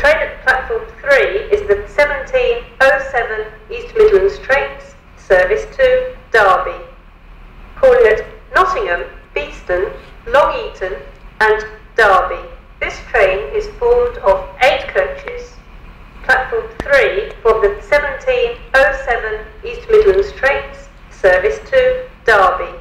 train at platform 3 is the 1707 East Midlands trains, service to Derby, calling at Nottingham, Beeston, Long Eaton and Derby. This train is formed of 8 coaches. Platform 3 for the 1707 East Midlands trains, service to Derby.